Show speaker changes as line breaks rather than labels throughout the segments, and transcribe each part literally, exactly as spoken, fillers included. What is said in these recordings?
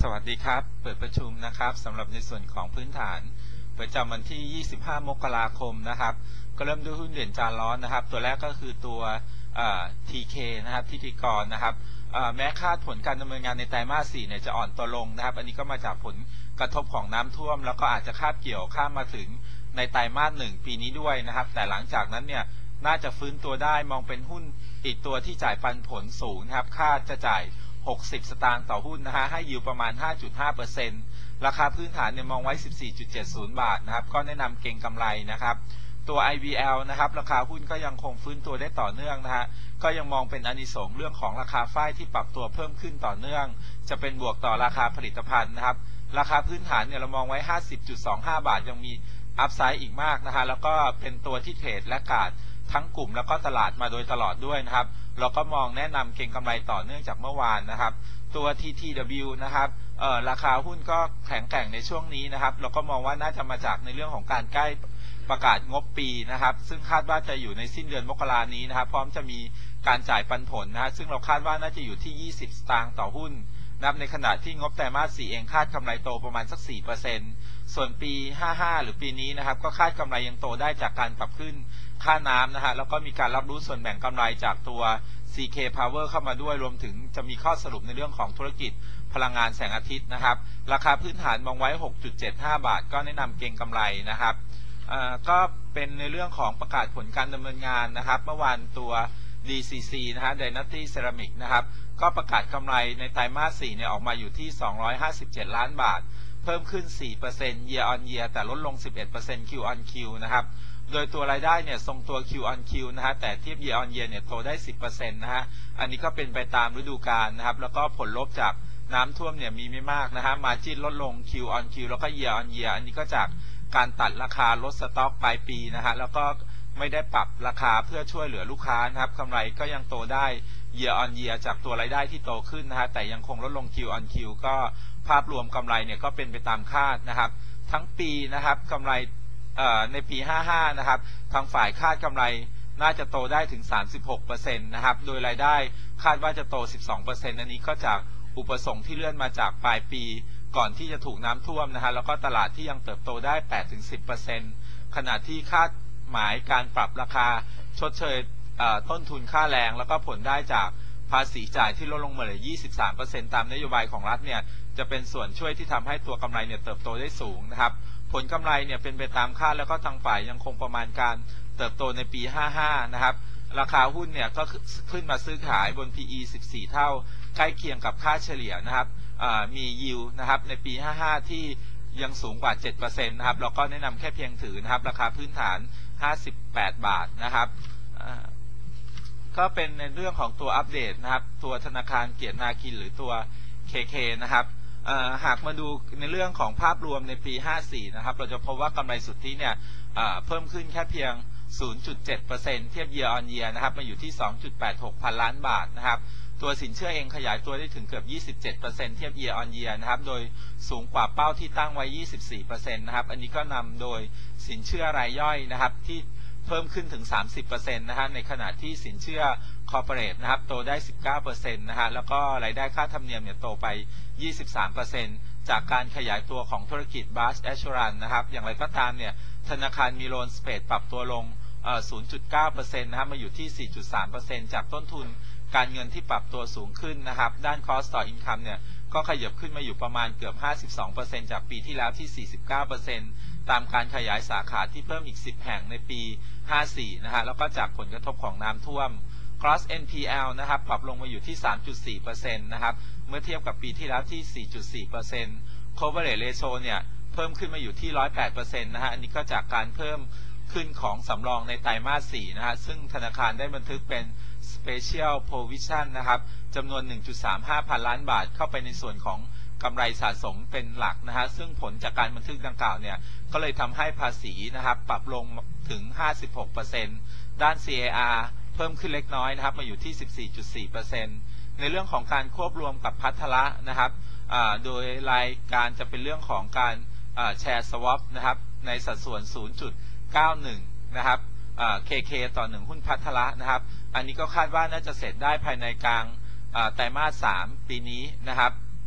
วัสดีครับเปิดประชุมนะครับสำหรับในส่วนของพื้นฐานประจำวันที่ยี่สิบห้ามกราคมนะครับก็เริ่มด้วยหุ้นเด่นจานร้อนนะครับตัวแรกก็คือตัว ที เค นะครับทิติกรนะครับแม้คาดผลการดำเนินงานในไตรมาสสี่เนี่ยจะอ่อนตัวลงนะครับอันนี้ก็มาจากผลกระทบของน้ำท่วมแล้วก็อาจจะคาบเกี่ยวข้ามมาถึงในไตรมาสหนึ่งปีนี้ด้วยนะครับแต่หลังจากนั้นเนี่ยน่าจะฟื้นตัวได้มองเป็นหุ้นอีกตัวที่จ่ายปันผลสูงนะครับคาดจะจ่ายหกสิบสตางค์ต่อหุ้นนะฮะให้ยิวประมาณ ห้าจุดห้าเปอร์เซ็นต์ ราคาพื้นฐานเนี่ยมองไว้ สิบสี่จุดเจ็ดศูนย์ บาทนะครับก็แนะนำเก็งกำไรนะครับตัว ไอ วี แอล นะครับราคาหุ้นก็ยังคงฟื้นตัวได้ต่อเนื่องนะฮะก็ยังมองเป็นอานิสงส์เรื่องของราคาฝ้ายที่ปรับตัวเพิ่มขึ้นต่อเนื่องจะเป็นบวกต่อราคาผลิตภัณฑ์นะครับราคาพื้นฐานเนี่ยเรามองไว้ ห้าสิบจุดสองห้า บาทยังมีอัพไซด์อีกมากนะฮะแล้วก็เป็นตัวที่เทรดและกาดทั้งกลุ่มแล้วก็ตลาดมาโดยตลอดด้วยนะครับเราก็มองแนะนำเก็งกำไรต่อเนื่องจากเมื่อวานนะครับตัว ที ที ดับเบิลยู นะครับเอ่อราคาหุ้นก็แข็งแกร่งในช่วงนี้นะครับเราก็มองว่าน่าจะมาจากในเรื่องของการใกล้ประกาศงบปีนะครับซึ่งคาดว่าจะอยู่ในสิ้นเดือนมกรานี้นะครับพร้อมจะมีการจ่ายปันผลนะฮะซึ่งเราคาดว่าน่าจะอยู่ที่ยี่สิบสตางค์ต่อหุ้นนะครับในขณะที่งบไตรมาสสี่เองคาดกำไรโตประมาณสัก สี่เปอร์เซ็นต์ ส่วนปีห้าสิบห้าหรือปีนี้นะครับก็คาดกำไรยังโตได้จากการปรับขึ้นค่าน้ำนะฮะแล้วก็มีการรับรู้ส่วนแบ่งกำไรจากตัว ซี เค Power เข้ามาด้วยรวมถึงจะมีข้อสรุปในเรื่องของธุรกิจพลังงานแสงอาทิตย์นะครับราคาพื้นฐานมองไว้ หกจุดเจ็ดห้า บาทก็แนะนำเก็งกำไรนะครับก็เป็นในเรื่องของประกาศผลการดำเนินงานนะครับเมื่อวานตัว ดี ซี ซี นะฮะ Dynasty Ceramic นะครับก็ประกาศกำไรในไตรมาสสี่เนี่ยออกมาอยู่ที่สองร้อยห้าสิบเจ็ดล้านบาทเพิ่มขึ้น สี่เปอร์เซ็นต์ year on year แต่ลดลง สิบเอ็ดเปอร์เซ็นต์ Q on Q นะครับโดยตัวรายได้เนี่ยทรงตัว Q on Q นะฮะแต่เทียบ year on year เนี่ยโตได้ สิบเปอร์เซ็นต์ นะฮะอันนี้ก็เป็นไปตามฤดูกาลนะครับแล้วก็ผลลบจากน้ำท่วมเนี่ยมีไม่มากนะฮะ margin ลดลง Q on Q แล้วก็ year on year อันนี้ก็จากการตัดราคาลดสต็อกปลายปีนะฮะแล้วก็ไม่ได้ปรับราคาเพื่อช่วยเหลือลูกค้านะครับกำไรก็ยังโตได้ year on year จากตัวรายได้ที่โตขึ้นนะฮะแต่ยังคงลดลง Q on Q ก็ภาพรวมกำไรเนี่ยก็เป็นไปตามคาดนะครับทั้งปีนะครับกำไรในปีห้าสิบห้านะครับทางฝ่ายคาดกำไรน่าจะโตได้ถึง สามสิบหกเปอร์เซ็นต์ นะครับโดยรายได้คาดว่าจะโต สิบสองเปอร์เซ็นต์ อันนี้ก็จากอุปสงค์ที่เลื่อนมาจากปลายปีก่อนที่จะถูกน้ำท่วมนะฮะแล้วก็ตลาดที่ยังเติบโตได้ แปดถึงสิบเปอร์เซ็นต์ ขณะที่คาดหมายการปรับราคาชดเชยต้นทุนค่าแรงแล้วก็ผลได้จากภาษีจ่ายที่ลดลงมาเหลือ ยี่สิบสามเปอร์เซ็นต์ ตามนโยบายของรัฐเนี่ยจะเป็นส่วนช่วยที่ทำให้ตัวกำไรเนี่ยเติบโตได้สูงนะครับผลกำไรเนี่ยเป็นไปตามคาดแล้วก็ทางฝ่ายยังคงประมาณการเติบโตในปีห้าสิบห้านะครับราคาหุ้นเนี่ยก็ขึ้นมาซื้อขายบน พี อี สิบสี่เท่าใกล้เคียงกับค่าเฉลี่ยนะครับมียิวนะครับในปีห้าสิบห้าที่ยังสูงกว่า เจ็ดเปอร์เซ็นต์ นะครับเราก็แนะนำแค่เพียงถือนะครับราคาพื้นฐานห้าสิบแปดบาทนะครับก็เป็นในเรื่องของตัวอัปเดตนะครับตัวธนาคารเกียรตินาคินหรือตัว เค เค นะครับหากมาดูในเรื่องของภาพรวมในปีห้าสิบสี่นะครับเราจะพบว่ากำไรสุทธิเนี่ยเพิ่มขึ้นแค่เพียง ศูนย์จุดเจ็ดเปอร์เซ็นต์ เทียบ year on year นะครับมาอยู่ที่ สองจุดแปดหก พันล้านบาทนะครับตัวสินเชื่อเองขยายตัวได้ถึงเกือบ ยี่สิบเจ็ดเปอร์เซ็นต์ เทียบ year on year นะครับโดยสูงกว่าเป้าที่ตั้งไว้ ยี่สิบสี่เปอร์เซ็นต์ นะครับอันนี้ก็นำโดยสินเชื่อรายย่อยนะครับที่เพิ่มขึ้นถึง สามสิบเปอร์เซ็นต์ นะฮะในขณะที่สินเชื่อคอร์ปอเรทนะครับโตได้ สิบเก้าเปอร์เซ็นต์ นะฮะแล้วก็รายได้ค่าธรรมเนียมเนี่ยโตไป ยี่สิบสามเปอร์เซ็นต์ จากการขยายตัวของธุรกิจ Branch Assurance นะครับอย่างไรก็ตามเนี่ยธนาคารมีโลนสเปดปรับตัวลง ศูนย์จุดเก้าเปอร์เซ็นต์ นะครับมาอยู่ที่ สี่จุดสามเปอร์เซ็นต์ จากต้นทุนการเงินที่ปรับตัวสูงขึ้นนะครับด้าน Cost ต่อ Income เนี่ยก็ขยับขึ้นมาอยู่ประมาณเกือบ ห้าสิบสองเปอร์เซ็นต์ จากปีที่แล้วที่ สี่สิบเก้าเปอร์เซ็นต์ ตามการขยายสาขาที่เพิ่มอีก สิบแห่งในปีห้าสิบสี่นะฮะแล้วก็จากผลกระทบของน้ำท่วม Cross เอ็น พี แอล นะครับปรับลงมาอยู่ที่ สามจุดสี่เปอร์เซ็นต์ นะครับเมื่อเทียบกับปีที่แล้วที่ สี่จุดสี่เปอร์เซ็นต์ Coverage Ratio เนี่ยเพิ่มขึ้นมาอยู่ที่ หนึ่งร้อยแปดเปอร์เซ็นต์ นะฮะอันนี้ก็จากการเพิ่มขึ้นของสำรองในไตรมาสสี่นะฮะซึ่งธนาคารได้บันทึกเป็น Special Provision นะครับจำนวน หนึ่งจุดสามห้า พันล้านบาทเข้าไปในส่วนของกำไรสะสมเป็นหลักนะฮะซึ่งผลจากการบันทึกดังกล่าวเนี่ยก็เลยทำให้ภาษีนะครับปรับลงถึง ห้าสิบหกเปอร์เซ็นต์ ด้าน ซี เอ อาร์ เพิ่มขึ้นเล็กน้อยนะครับมาอยู่ที่ สิบสี่จุดสี่เปอร์เซ็นต์ ในเรื่องของการควบรวมกับพัทละนะครับโดยรายการจะเป็นเรื่องของการแชร์สวอปนะครับในสัดส่วน ศูนย์จุดเก้าหนึ่ง นะครับ เค เค ต่อหนึ่งหุ้นพัทละนะครับอันนี้ก็คาดว่าน่าจะเสร็จได้ภายในกลางไตรมาสสามปีนี้นะครับ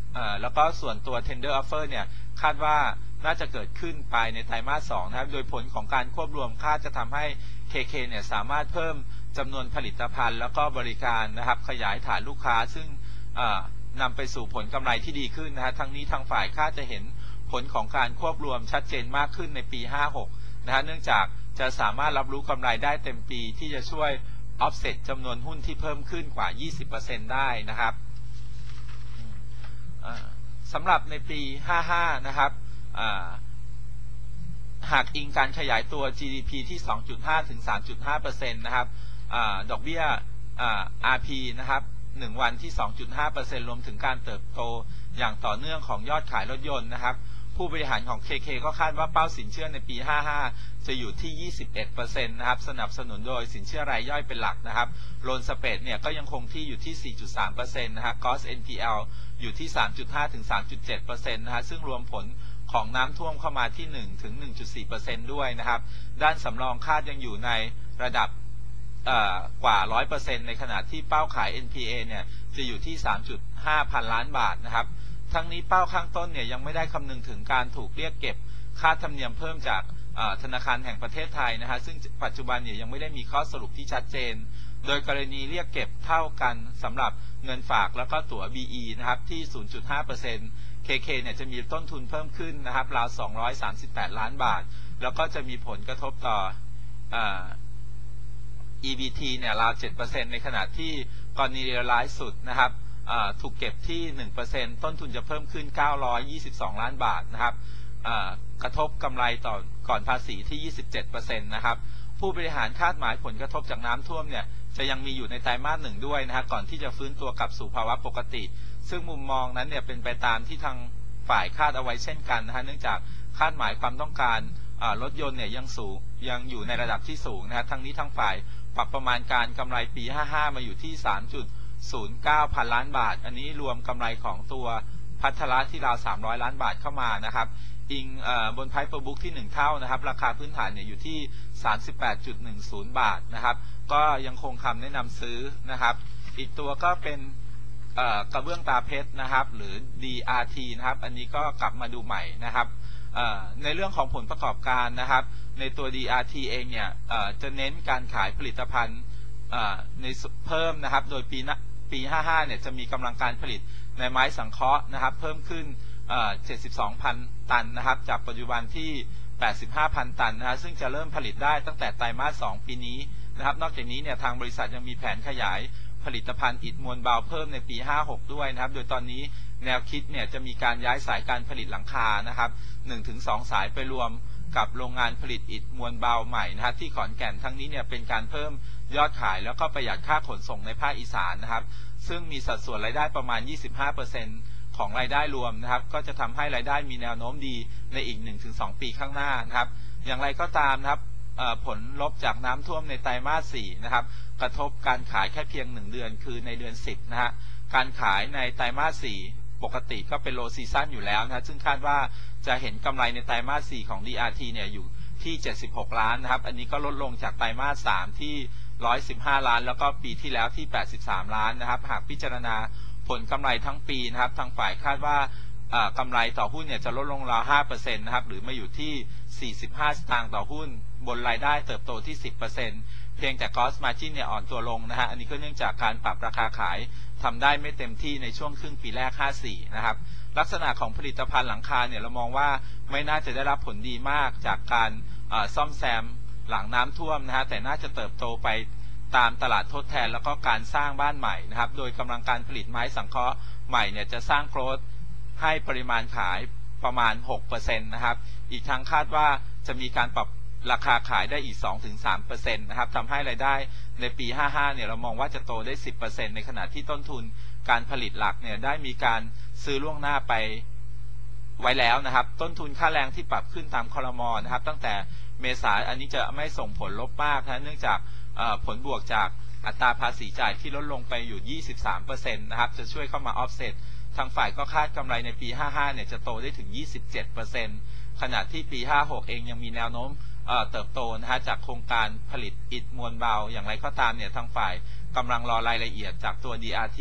แล้วก็ส่วนตัว tender offer เนี่ยคาดว่าน่าจะเกิดขึ้นภายในไตรมาสสองนะครับโดยผลของการควบรวมคาดจะทำให้ เค เค เนี่ยสามารถเพิ่มจำนวนผลิตภัณฑ์แล้วก็บริการนะครับขยายฐานลูกค้าซึ่งนำไปสู่ผลกำไรที่ดีขึ้นนะฮะทั้งนี้ทางฝ่ายคาดจะเห็นผลของการควบรวมชัดเจนมากขึ้นในปีห้าหกนะฮะเนื่องจากจะสามารถรับรู้กำไรได้เต็มปีที่จะช่วย offset จำนวนหุ้นที่เพิ่มขึ้นกว่า ยี่สิบเปอร์เซ็นต์ ได้นะครับสำหรับในปีห้าห้านะครับหากอิงการขยายตัว จี ดี พี ที่ สองจุดห้า ถึง สามจุดห้าเปอร์เซ็นต์ นะครับอดอกเบี้ย อาร์ พี นะครับหนึ่งวันที่ สองจุดห้าเปอร์เซ็นต์ รวมถึงการเติบโตอย่างต่อเนื่องของยอดขายรถยนต์นะครับผู้บริหารของ เค เค ก็คาดว่าเป้าสินเชื่อในปีห้าห้าจะอยู่ที่ ยี่สิบเอ็ดเปอร์เซ็นต์ นะครับสนับสนุนโดยสินเชื่อรายย่อยเป็นหลักนะครับโลนสเปรดเนี่ยก็ยังคงที่อยู่ที่ สี่จุดสามเปอร์เซ็นต์ นะฮะ Gross เอ็น พี แอล อยู่ที่ สามจุดห้า ถึง สามจุดเจ็ดเปอร์เซ็นต์ นะฮะซึ่งรวมผลของน้ำท่วมเข้ามาที่ หนึ่ง ถึง หนึ่งจุดสี่เปอร์เซ็นต์ ด้วยนะครับด้านสำรองคาดยังอยู่ในระดับกว่า ร้อยเปอร์เซ็นต์ ในขณะที่เป้าขาย เอ็น พี เอ เนี่ยจะอยู่ที่ สามจุดห้า พันล้านบาทนะครับทั้งนี้เป้าข้างต้นเนี่ยยังไม่ได้คำนึงถึงการถูกเรียกเก็บค่าธรรมเนียมเพิ่มจากธนาคารแห่งประเทศไทยนะฮะซึ่งปัจจุบันเนี่ยยังไม่ได้มีข้อสรุปที่ชัดเจนโดยกรณีเรียกเก็บเท่ากันสำหรับเงินฝากแล้วก็ตั๋ว บี อี นะครับที่ ศูนย์จุดห้าเปอร์เซ็นต์ เค เค เนี่ยจะมีต้นทุนเพิ่มขึ้นนะครับราวสองร้อยสามสิบแปดล้านบาทแล้วก็จะมีผลกระทบต่อ อี บี ที เนี่ยราว เจ็ดเปอร์เซ็นต์ ในขณะที่กรณีเรียลไลซ์สุดนะครับถูกเก็บที่ หนึ่งเปอร์เซ็นต์ ต้นทุนจะเพิ่มขึ้นเก้าร้อยยี่สิบสองล้านบาทนะครับกระทบกำไรต่อก่อนภาษีที่ ยี่สิบเจ็ดเปอร์เซ็นต์ นะครับผู้บริหารคาดหมายผลกระทบจากน้ำท่วมเนี่ยจะยังมีอยู่ในไตรมาสหนึ่งด้วยนะฮะก่อนที่จะฟื้นตัวกลับสู่ภาวะปกติซึ่งมุมมองนั้นเนี่ยเป็นไปตามที่ทางฝ่ายคาดเอาไว้เช่นกันนะฮะเนื่องจากคาดหมายความต้องการรถยนต์เนี่ยยังสูงยังอยู่ในระดับที่สูงนะฮะทั้งนี้ทั้งฝ่ายปรับประมาณการกำไรปีห้าห้ามาอยู่ที่ สามจุดศูนย์เก้า พันล้านบาทอันนี้รวมกำไรของตัวพัทละที่ราวสามร้อยล้านบาทเข้ามานะครับอิงบนไพร์เปอร์บุ๊กที่หนึ่งเท่านะครับราคาพื้นฐานเนี่ยอยู่ที่ สามสิบแปดจุดหนึ่งศูนย์ บาทนะครับก็ยังคงคำแนะนำซื้อนะครับอีกตัวก็เป็นกระเบื้องตาเพชรนะครับหรือ ดี อาร์ ที นะครับอันนี้ก็กลับมาดูใหม่นะครับในเรื่องของผลประกอบการนะครับในตัว ดี อาร์ ที เองเนี่ยจะเน้นการขายผลิตภัณฑ์ในเพิ่มนะครับโดยปีปีห้าห้าเนี่ยจะมีกำลังการผลิตในไม้สังเคราะห์นะครับเพิ่มขึ้นเจ็ดสิบสองพันตันนะครับจากปัจจุบันที่แปดสิบห้าพันตันนะฮะซึ่งจะเริ่มผลิตได้ตั้งแต่ไตรมาสสองปีนี้นะครับนอกจากนี้เนี่ยทางบริษัทยังมีแผนขยายผลิตภัณฑ์อิฐมวลเบาเพิ่มในปีห้าหกด้วยนะครับโดยตอนนี้แนวคิดเนี่ยจะมีการย้ายสายการผลิตหลังคานะครับ หนึ่งถึงสอง สายไปรวมกับโรงงานผลิตอิฐมวลเบาใหม่นะครับที่ขอนแก่นทั้งนี้เนี่ยเป็นการเพิ่มยอดขายแล้วก็ประหยัดค่าขนส่งในภาคอีสานนะครับซึ่งมีสัดส่วนรายได้ประมาณ ยี่สิบห้าเปอร์เซ็นต์ ของรายได้รวมนะครับก็จะทำให้รายได้มีแนวโน้มดีในอีก หนึ่งถึงสอง ปีข้างหน้านะครับอย่างไรก็ตามนะครับผลลบจากน้ำท่วมในไตรมาสสี่นะครับกระทบการขายแค่เพียงหนึ่งเดือนคือในเดือนสิบนะฮะการขายในไตรมาสสี่ปกติก็เป็นโลซีซั่นอยู่แล้วนะซึ่งคาดว่าจะเห็นกำไรในไตรมาสสี่ของ ดี อาร์ ที เนี่ยอยู่ที่เจ็ดสิบหกล้านนะครับอันนี้ก็ลดลงจากไตรมาสสามที่หนึ่งร้อยสิบห้าล้านแล้วก็ปีที่แล้วที่แปดสิบสามล้านนะครับหากพิจารณาผลกำไรทั้งปีนะครับทางฝ่ายคาดว่ากำไรต่อหุ้นเนี่ยจะลดลงราว ห้าเปอร์เซ็นต์ นะครับหรือมาอยู่ที่สี่สิบห้าสตางค์ต่อหุ้นบนรายได้เติบโตที่ สิบเปอร์เซ็นต์ เพียงแต่ Gross Margin เนี่ยอ่อนตัวลงนะฮะอันนี้ก็เนื่องจากการปรับราคาขายทำได้ไม่เต็มที่ในช่วงครึ่งปีแรกห้าสี่นะครับลักษณะของผลิตภัณฑ์หลังคาเนี่ยเรามองว่าไม่น่าจะได้รับผลดีมากจากการซ่อมแซมหลังน้ำท่วมนะฮะแต่น่าจะเติบโตไปตามตลาดทดแทนแล้วก็การสร้างบ้านใหม่นะครับโดยกำลังการผลิตไม้สังเคราะห์ใหม่เนี่ยจะสร้างโกรธให้ปริมาณขายประมาณ หกเปอร์เซ็นต์ นะครับอีกทั้งคาดว่าจะมีการปรับราคาขายได้อีก สองถึงสามเปอร์เซ็นต์ นะครับทำให้รายได้ในปีห้าห้าเนี่ยเรามองว่าจะโตได้ สิบเปอร์เซ็นต์ ในขณะที่ต้นทุนการผลิตหลักเนี่ยได้มีการซื้อล่วงหน้าไปไว้แล้วนะครับต้นทุนค่าแรงที่ปรับขึ้นตามครม.นะครับตั้งแต่เมษายนอันนี้จะไม่ส่งผลลบมากนะเนื่องจากผลบวกจากอัตราภาษีจ่ายที่ลดลงไปอยู่ ยี่สิบสามเปอร์เซ็นต์ นะครับจะช่วยเข้ามาออฟเซ็ตทางฝ่ายก็คาดกำไรในปีห้าห้าเนี่ยจะโตได้ถึง ยี่สิบเจ็ดเปอร์เซ็นต์ ขณะที่ปีห้าหกเองยังมีแนวโน้มเติบโตนะฮะจากโครงการผลิตอิฐมวลเบาอย่างไรก็ตามเนี่ยทางฝ่ายกำลังรอรายละเอียดจากตัว ดี อาร์ ที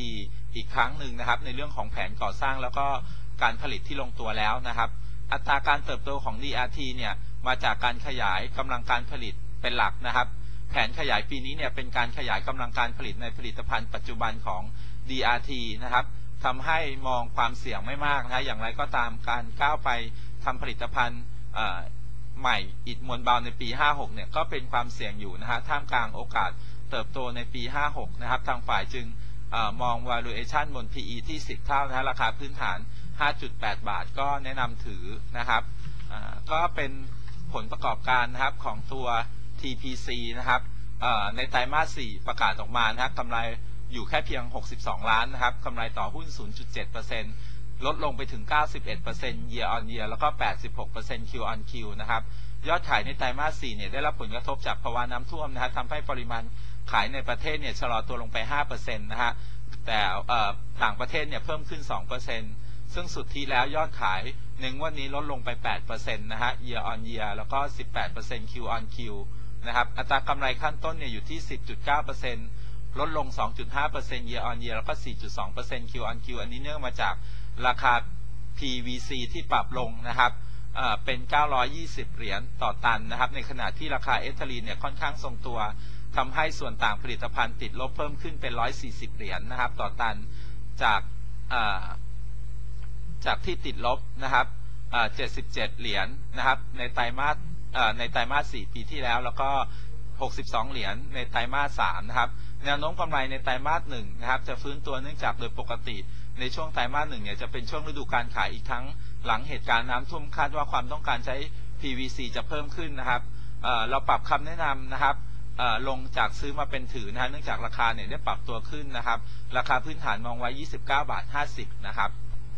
อีกครั้งหนึ่งนะครับในเรื่องของแผนก่อสร้างแล้วก็การผลิตที่ลงตัวแล้วนะครับอัตราการเติบโตของ ดี อาร์ ที เนี่ยมาจากการขยายกำลังการผลิตเป็นหลักนะครับแผนขยายปีนี้เนี่ยเป็นการขยายกำลังการผลิตในผลิตภัณฑ์ปัจจุบันของ ดี อาร์ ที นะครับทำให้มองความเสี่ยงไม่มากนะอย่างไรก็ตามการก้าวไปทำผลิตภัณฑ์ใหม่อิฐมวลเบาในปีห้าหกเนี่ยก็เป็นความเสี่ยงอยู่นะฮะท่ามกลางโอกาสเติบโตในปีห้าหกนะครับทางฝ่ายจึงมอง valuation บน พี อี ที่สิบเท่านะราคาพื้นฐาน ห้าจุดแปด บาทก็แนะนำถือนะครับก็เป็นผลประกอบการนะครับของตัว ที พี ซี นะครับในไตรมาสสี่ประกาศออกมานะครับกำไรอยู่แค่เพียงหกสิบสองล้านนะครับกำไรต่อหุ้น ศูนย์จุดเจ็ดเปอร์เซ็นต์ ลดลงไปถึง เก้าสิบเอ็ดเปอร์เซ็นต์ year on year แล้วก็ แปดสิบหกเปอร์เซ็นต์ Q on Q นะครับยอดขายในไตรมาสสี่เนี่ยได้รับผลกระทบจากภาวะน้ำท่วมนะฮะทำให้ปริมาณขายในประเทศเนี่ยชะลอตัวลงไป ห้าเปอร์เซ็นต์ นะฮะแต่ต่างประเทศเนี่ยเพิ่มขึ้น สองเปอร์เซ็นต์ ซึ่งสุดที่แล้วยอดขายในงวดนี้ลดลงไป แปดเปอร์เซ็นต์ นะฮะ year on year แล้วก็ สิบแปดเปอร์เซ็นต์ Q on Q นะครับอัตรากำไรขั้นต้นเนี่ยอยู่ที่ สิบจุดเก้าเปอร์เซ็นต์ ลดลง สองจุดห้าเปอร์เซ็นต์ year on year แล้วก็ สี่จุดสองเปอร์เซ็นต์ Q on Q อันนี้เนื่องมาจากราคา พี วี ซี ที่ปรับลงนะครับเป็นเก้าร้อยยี่สิบเหรียญต่อตันนะครับในขณะที่ราคาเอทิลีนเนี่ยค่อนข้างทรงตัวทำให้ส่วนต่างผลิตภัณฑ์ติดลบเพิ่มขึ้นเป็นหนึ่งร้อยสี่สิบเหรียญนะครับต่อตันจากจากที่ติดลบนะครับเจ็ดสิบเจ็ดเหรียญนะครับในไตรมาสในไตรมาสสี่ปีที่แล้วแล้วก็หกสิบสองเหรียญในไตรมาสสามนะครับแนวโน้มกำไรในไตรมาสหนึ่งนะครับจะฟื้นตัวเนื่องจากโดยปกติในช่วงไตรมาสหนึ่งเนี่ยจะเป็นช่วงฤดูการขายอีกทั้งหลังเหตุการณ์น้ำท่วมคาดว่าความต้องการใช้ พี วี ซี จะเพิ่มขึ้นนะครับ เ, เราปรับคำแนะนำนะครับลงจากซื้อมาเป็นถือนะฮะเนื่องจากราคาเนี่ยได้ปรับตัวขึ้นนะครับราคาพื้นฐานมองไว้ยี่สิบเก้าบาทห้าสิบนะครับ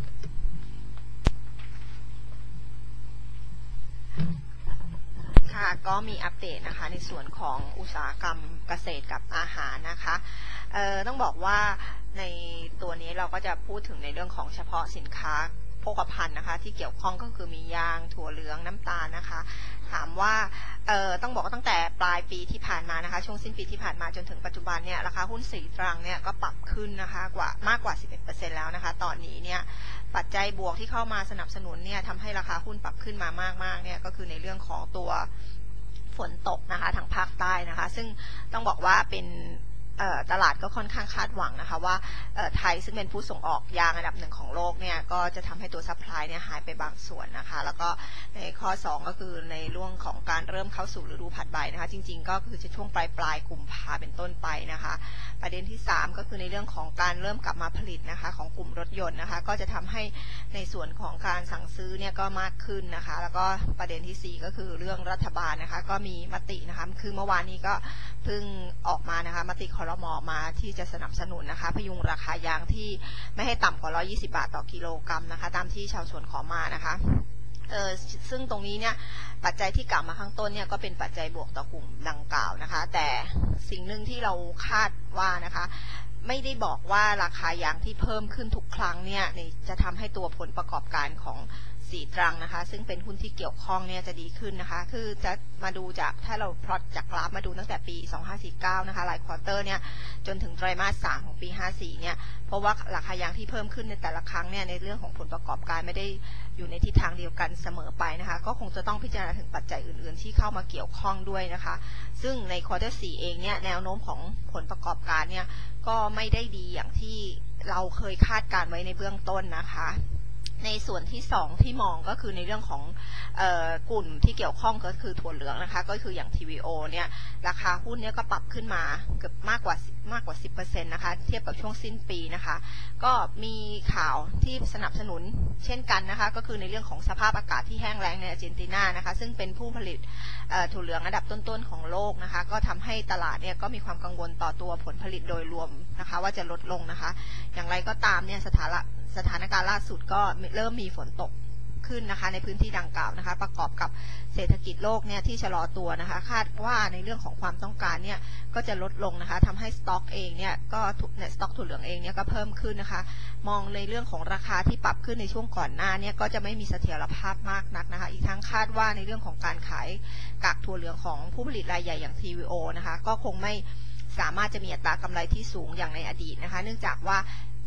ค่ะก็มีอัปเดตนะคะในส่วนของอุตสาหกรรมเกษตรกับอาหารนะคะเอ่อต้องบอกว่าในตัวนี้เราก็จะพูดถึงในเรื่องของเฉพาะสินค้าโภคภัณฑ์นะคะที่เกี่ยวข้องก็คือมียางถั่วเหลืองน้ำตาลนะคะถามว่าเอ่อต้องบอกว่าตั้งแต่ปลายปีที่ผ่านมานะคะช่วงสิ้นปีที่ผ่านมาจนถึงปัจจุบันเนี่ยราคาหุ้นสีตรังเนี่ยก็ปรับขึ้นนะคะกว่ามากกว่า สิบเอ็ดเปอร์เซ็นต์ แล้วนะคะตอนนี้เนี่ยปัจจัยบวกที่เข้ามาสนับสนุนเนี่ยทำให้ราคาหุ้นปรับขึ้นมามากๆเนี่ยก็คือในเรื่องของตัวฝนตกนะคะทางภาคใต้นะคะซึ่งต้องบอกว่าเป็นตลาดก็ค่อนข้างคาดหวังนะคะว่าไทยซึ่งเป็นผู้ส่งออกยางอันดับหนึ่งของโลกเนี่ยก็จะทำให้ตัวซัพพลายเนี่ยหายไปบางส่วนนะคะแล้วก็ในข้อสองก็คือในเรื่องของการเริ่มเข้าสู่ฤดูผัดใบนะคะจริงๆก็คือจะช่วงปลายปลายกุมภาเป็นต้นไปนะคะประเด็นที่สามก็คือในเรื่องของการเริ่มกลับมาผลิตนะคะของกลุ่มรถยนต์นะคะก็จะทำให้ในส่วนของการสั่งซื้อเนี่ยก็มากขึ้นนะคะแล้วก็ประเด็นที่สี่ก็คือเรื่องรัฐบาลนะคะก็มีมตินะคะคือเมื่อวานนี้ก็เพิ่งออกมานะคะมติครม.มาที่จะสนับสนุนนะคะพยุงราคายางที่ไม่ให้ต่ำกว่าหนึ่งร้อยยี่สิบบาทต่อกิโลกรัมนะคะตามที่ชาวสวนขอมานะคะเออซึ่งตรงนี้เนี่ยปัจจัยที่กล่าวมาข้างต้นเนี่ยก็เป็นปัจจัยบวกต่อกลุ่มดังกล่าวนะคะแต่สิ่งหนึ่งที่เราคาดว่านะคะไม่ได้บอกว่าราคายางที่เพิ่มขึ้นทุกครั้งเนี่ยจะทำให้ตัวผลประกอบการของสีตรังนะคะซึ่งเป็นหุ้นที่เกี่ยวข้องเนี่ยจะดีขึ้นนะคะคือจะมาดูจากถ้าเราพลอตจากกราฟมาดูตั้งแต่ปีสองพันห้าร้อยสี่สิบเก้านะคะรายควอเตอร์เนี่ยจนถึงไตรมาสสามของปีห้าสิบสี่เนี่ยเพราะว่าราคายางที่เพิ่มขึ้นในแต่ละครั้งเนี่ยในเรื่องของผลประกอบการไม่ได้อยู่ในทิศทางเดียวกันเสมอไปนะคะก็คงจะต้องพิจารณาถึงปัจจัยอื่นๆที่เข้ามาเกี่ยวข้องด้วยนะคะซึ่งในควอเตอร์สี่เองเนี่ยแนวโน้มของผลประกอบการเนี่ยก็ไม่ได้ดีอย่างที่เราเคยคาดการไว้ในเบื้องต้นนะคะในส่วนที่สองที่มองก็คือในเรื่องของเอ่อกลุ่มที่เกี่ยวข้องก็คือถั่วเหลืองนะคะก็คืออย่าง ที วี โอ เนี่ยราคาหุ้นเนี่ยก็ปรับขึ้นมาเกือบมากกว่ามากกว่า สิบเปอร์เซ็นต์ นะคะเทียบกับช่วงสิ้นปีนะคะก็มีข่าวที่สนับสนุนเช่นกันนะคะก็คือในเรื่องของสภาพอากาศที่แห้งแล้งในอาร์เจนตินานะคะซึ่งเป็นผู้ผลิตถั่วเหลืองอันดับต้นๆของโลกนะคะก็ทำให้ตลาดเนี่ยก็มีความกังวลต่อตัวผลผลิตโดยรวมนะคะว่าจะลดลงนะคะอย่างไรก็ตามเนี่ยสถานสถานการณ์ล่าสุดก็เริ่มมีฝนตกขึ้นนะคะในพื้นที่ดังกล่าวนะคะประกอบกับเศรษฐกิจโลกเนี่ยที่ชะลอตัวนะคะคาดว่าในเรื่องของความต้องการเนี่ยก็จะลดลงนะคะทำให้สต็อกเองเนี่ยก็สต็อกถั่วเหลืองเองเนี่ยก็เพิ่มขึ้นนะคะมองในเรื่องของราคาที่ปรับขึ้นในช่วงก่อนหน้าเนี่ยก็จะไม่มีเสถียรภาพมากนักนะคะอีกทั้งคาดว่าในเรื่องของการขายกากถั่วเหลืองของผู้ผลิตรายใหญ่อย่าง ที วี โอ นะคะก็คงไม่สามารถจะมีอัตรากำไรที่สูงอย่างในอดีตนะคะเนื่องจากว่า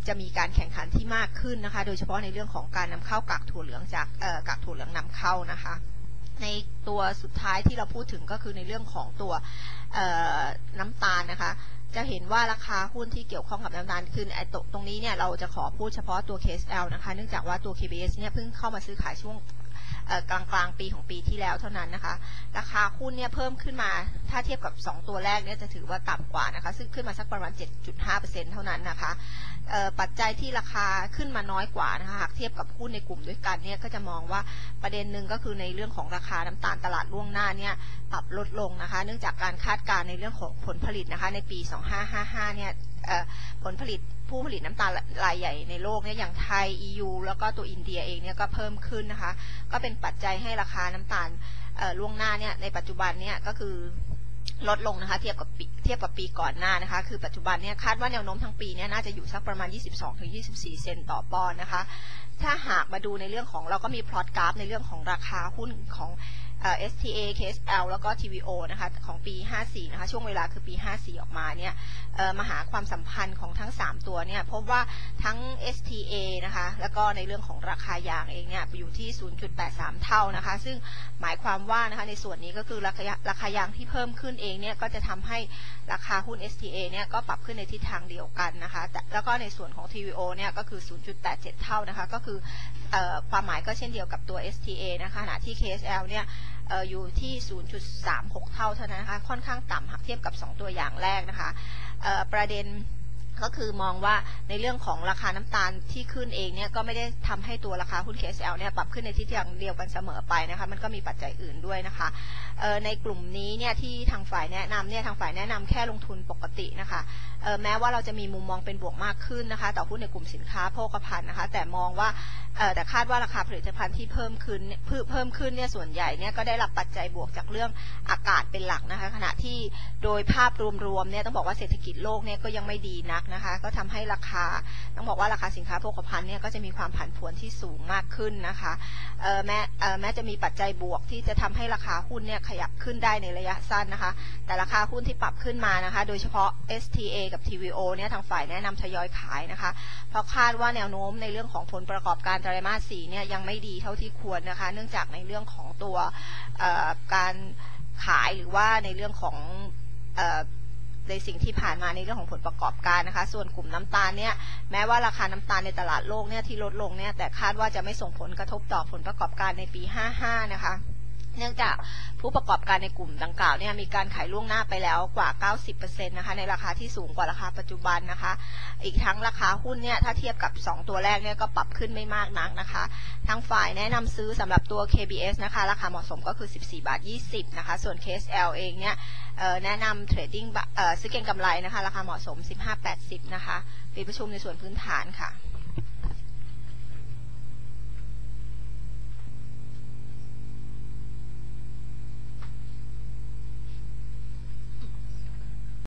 จะมีการแข่งขันที่มากขึ้นนะคะโดยเฉพาะในเรื่องของการนำเข้ากากถั่วเหลืองจากกากถั่วเหลืองนำเข้านะคะในตัวสุดท้ายที่เราพูดถึงก็คือในเรื่องของตัวน้ำตาลนะคะจะเห็นว่าราคาหุ้นที่เกี่ยวข้องกับน้ำตาลคือไอ้ตรงนี้เนี่ยเราจะขอพูดเฉพาะตัว เค เอส แอล นะคะเนื่องจากว่าตัว เค บี เอส เนี่ยเพิ่งเข้ามาซื้อขายช่วงกลางกลางปีของปีที่แล้วเท่านั้นนะคะราคาหุ้นเนี่ยเพิ่มขึ้นมาถ้าเทียบกับสองตัวแรกเนี่ยจะถือว่าต่ำกว่านะคะซึ่งขึ้นมาสักประมาณ เจ็ดจุดห้าเปอร์เซ็นต์ เท่านั้นนะคะปัจจัยที่ราคาขึ้นมาน้อยกว่านะคะหากเทียบกับหุ้นในกลุ่มด้วยกันเนี่ยก็จะมองว่าประเด็นหนึ่งก็คือในเรื่องของราคาน้ำตาลตลาดล่วงหน้าเนี่ยปรับลดลงนะคะเนื่องจากการคาดการณ์ในเรื่องของผลผลิตนะคะในปีสองพันห้าร้อยห้าสิบห้าเนี่ยผลผลิตผู้ผลิตน้ำตาลรายใหญ่ในโลกเนี่ยอย่างไทย อี ยู แล้วก็ตัวอินเดียเองเนี่ยก็เพิ่มขึ้นนะคะก็เป็นปัจจัยให้ราคาน้ำตาลล่วงหน้าเนี่ยในปัจจุบันเนี่ยก็คือลดลงนะคะเทียบกับเทียบกับปีก่อนหน้านะคะคือปัจจุบันเนี่ยคาดว่าแนวโน้มทั้งปีเนี่ยน่าจะอยู่สักประมาณ ยี่สิบสองถึงยี่สิบสี่ เซนต์ต่อปอนด์นะคะถ้าหากมาดูในเรื่องของเราก็มีพลอตกราฟในเรื่องของราคาหุ้นของเอส ที เอ เค เอส แอล แล้วก็ ที วี โอ นะคะของปีห้าสิบสี่นะคะช่วงเวลาคือปีห้าสิบสี่ออกมาเนี่ยมาหาความสัมพันธ์ของทั้งสามตัวเนี่ยพบว่าทั้ง เอส ที เอ นะคะแล้วก็ในเรื่องของราคายางเองเนี่ยอยู่ที่ ศูนย์จุดแปดสาม เท่านะคะซึ่งหมายความว่านะคะในส่วนนี้ก็คือราคาราคายางที่เพิ่มขึ้นเองเนี่ยก็จะทำให้ราคาหุ้น เอส ที เอ เนี่ยก็ปรับขึ้นในทิศทางเดียวกันนะคะแล้วก็ในส่วนของ ที วี โอ เนี่ยก็คือ ศูนย์จุดแปดเจ็ด เท่านะคะก็คือความหมายก็เช่นเดียวกับตัว เอส ที เอ นะคะขณะที่ เค เอส แอล เนี่ยอยู่ที่ ศูนย์จุดสามหก เท่าเท่านั้นนะคะค่อนข้างต่ำหากเทียบกับสองตัวอย่างแรกนะคะประเด็นก็คือมองว่าในเรื่องของราคาน้ำตาลที่ขึ้นเองเนี่ยก็ไม่ได้ทำให้ตัวราคาหุ้น เค เอส แอล เนี่ยปรับขึ้นในทิศทางเดียวกันเสมอไปนะคะมันก็มีปัจจัยอื่นด้วยนะคะในกลุ่มนี้เนี่ยที่ทางฝ่ายแนะนำเนี่ยทางฝ่ายแนะนำแค่ลงทุนปกตินะคะแม้ว่าเราจะมีมุมมองเป็นบวกมากขึ้นนะคะต่อหุ้นในกลุ่มสินค้าโภคภัณฑ์นะคะแต่มองว่าแต่คาดว่าราคาผลิตภัณฑ์ที่เพิ่มขึ้นเพิ่มขึ้นเนี่ยส่วนใหญ่เนี่ยก็ได้รับปัจจัยบวกจากเรื่องอากาศเป็นหลักนะคะขณะที่โดยภาพรวมๆเนี่ยต้องบอกว่าเศรษฐกิจโลกเนี่ยก็ยังไม่ดีนักนะคะก็ทำให้ราคาต้องบอกว่าราคาสินค้าโภคภัณฑ์เนี่ยก็จะมีความผันผวนที่สูงมากขึ้นนะคะแม้แม้จะมีปัจจัยบวกที่จะทำให้ราคาหุ้นเนี่ยขยับขึ้นได้ในระยะสั้นนะคะแต่ราคาหุ้นที่ปรับขึ้นมานะคะโดยเฉพาะ เอส ที เอ กับ ที วี โอ เนี่ยทางฝ่ายแนะนำทยอยขายนะคะเพราะคาดว่าแนวโน้มในเรื่องของผลประกอบการไตรมาสสี่เนี่ยยังไม่ดีเท่าที่ควรนะคะเนื่องจากในเรื่องของตัวการขายหรือว่าในเรื่องของในสิ่งที่ผ่านมาในเรื่องของผลประกอบการนะคะส่วนกลุ่มน้ำตาลเนี่ยแม้ว่าราคาน้ำตาลในตลาดโลกเนี่ยที่ลดลงเนี่ยแต่คาดว่าจะไม่ส่งผลกระทบต่อผลประกอบการในปีห้าสิบห้านะคะเนื่องจากผู้ประกอบการในกลุ่มดังกล่าวเนี่ยมีการขายล่วงหน้าไปแล้วกว่า เก้าสิบเปอร์เซ็นต์ นะคะในราคาที่สูงกว่าราคาปัจจุบันนะคะอีกทั้งราคาหุ้นเนี่ยถ้าเทียบกับสองตัวแรกเนี่ยก็ปรับขึ้นไม่มากนักนะคะทางฝ่ายแนะนำซื้อสำหรับตัว เค บี เอส นะคะราคาเหมาะสมก็คือ สิบสี่บาทยี่สิบ นะคะส่วน เค เอส แอล เองเนี่ยแนะนำเทรดดิ้งซื้อเก็งกำไรนะคะราคาเหมาะสม สิบห้าแปดสิบ นะคะปิดประชุมในส่วนพื้นฐานค่ะ